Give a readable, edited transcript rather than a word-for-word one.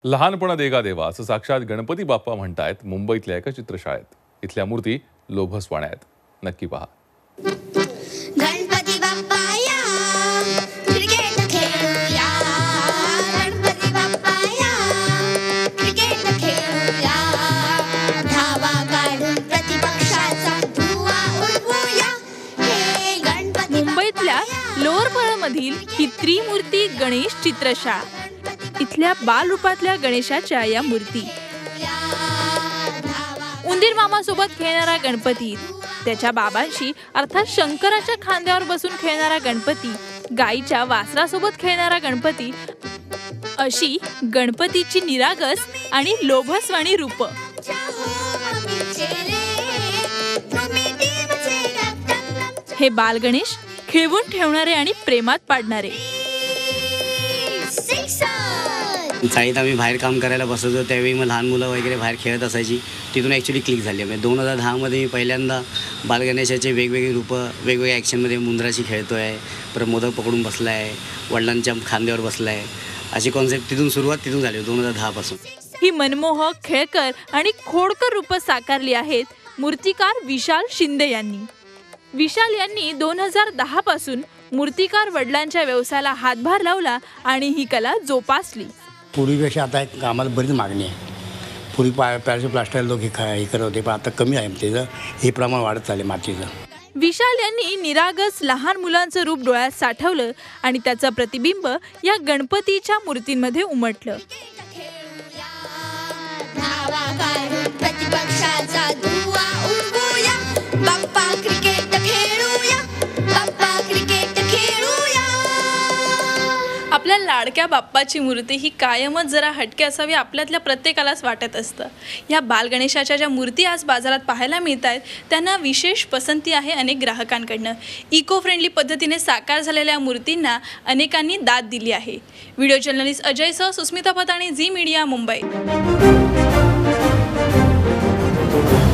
लहानपण देगा देवा असं साक्षात गणपती बाप्पा म्हणतायत मुंबईतल्या एका चित्रशाळेत. इथल्या मूर्ती लोभसवाण्या आहेत. नक्की पहा. गणपती बाप्पा या, क्रिकेट खेळूया. गणपती बाप्पा या, क्रिकेट खेळूया. धावा काढून प्रतिपक्षाचा धुव्वा उडवूया. हे गणपती मुंबईतल्या लोअर परळमधील ही त्रिमूर्ती गणेश चित्रशाळा. इथल्या बालरूपातल्या गणेशाच्या या मूर्ती, उंदीर मामासोबत खेळणारा गणपती, त्याच्या बाबांशी अर्थात शंकराच्या खांद्यावर बसून खेळणारा गणपती, गाईच्या वासरासोबत खेळणारा गणपती, अशी गणपतीची निरागस आणि लोभसवाणी रूप. हे बालगणेश खेळवून ठेवणारे आणि प्रेमात पाडणारे. शाळेत आम्ही बाहेर काम करायला बसायचो त्यावेळी मग लहान मुलं वगैरे बाहेर खेळत असायची. तिथून ॲक्च्युली क्लिक झाली. म्हणजे 2010मध्ये मी पहिल्यांदा बालगणेशाचे वेगवेगळी रूपं वेगवेगळ्या ॲक्शनमध्ये मुंद्राशी खेळतो आहे, परत मोदक पकडून बसला आहे, वडिलांच्या खांद्यावर बसला आहे, अशी कॉन्सेप्ट तिथून झाली 2010पासून. ही मनमोहक, खेळकर आणि खोडकर रूपं साकारली आहेत मूर्तिकार विशाल शिंदे यांनी. विशाल यांनी 2010 पासून मूर्तिकार वडिलांच्या व्यवसायाला हातभार लावला आणि ही कला जोपासली. पूर्वीपेक्षा आता एक आम्हाला बरीच मागणी आहे. पूर्वी पॅरेशो प्लास्टर लोक हे करत होते, पण आता कमी आहे. त्याचं हे प्रमाण वाढत चालले मातीचं. विशाल यांनी निरागस लहान मुलांचं रूप डोळ्यात साठवलं आणि त्याचं प्रतिबिंब या गणपतीच्या मूर्तींमध्ये उमटलं. धावा काढून प्रतिपक्षाचा धुव्वा उडवूया. बाप्पा क्रिकेट खेळूया. बाप्पा क्रिकेट खेळूया. आपल्या लाडक्या बाप्पाची मूर्ती ही कायमच जरा हटके असावी आपल्यातल्या प्रत्येकालाच वाटत असतं. या बालगणेशाच्या ज्या मूर्ती आज बाजारात पाहायला मिळत आहेत त्यांना विशेष पसंती आहे अनेक ग्राहकांकडनं. इको फ्रेंडली पद्धतीने साकार झालेल्या मूर्तींना अनेकांनी दाद दिली आहे. व्हिडिओ जर्नलिस्ट अजयसह सुस्मिता पताणी, झी मीडिया, मुंबई.